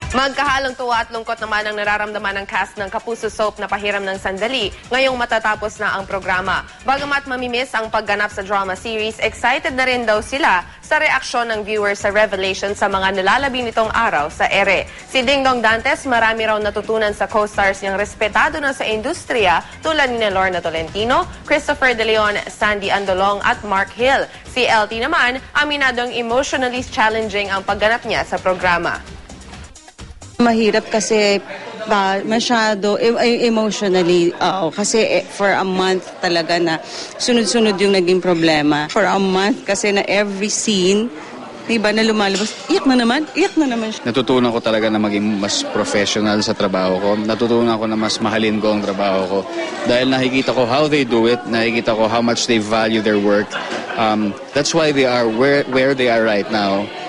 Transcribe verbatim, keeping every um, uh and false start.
Magkahalong tuwa at lungkot naman ang nararamdaman ng cast ng Kapuso Soap na Pahiram ng Sandali ngayong matatapos na ang programa. Bagamat mamimiss ang pagganap sa drama series, excited na rin daw sila sa reaksyon ng viewers sa revelation sa mga nalalabi nitong araw sa ere. Si Dingdong Dantes, marami raw natutunan sa co-stars niyang respetado na sa industriya tulad ni Lorna Tolentino, Christopher De Leon, Sandy Andolong at Mark Hill. Si L T naman, aminadong emotionally challenging ang pagganap niya sa programa. Mahirap kasi uh, masyado e emotionally uh, kasi eh, for a month talaga na sunod-sunod yung naging problema. For a month kasi na every scene, diba, na lumalabas, iyak na naman, iyak na naman siya. Natutunan ko talaga na maging mas professional sa trabaho ko. Natutunan ko na mas mahalin ko ang trabaho ko. Dahil nakikita ko how they do it, nakikita ko how much they value their work. Um, that's why they are where, where they are right now.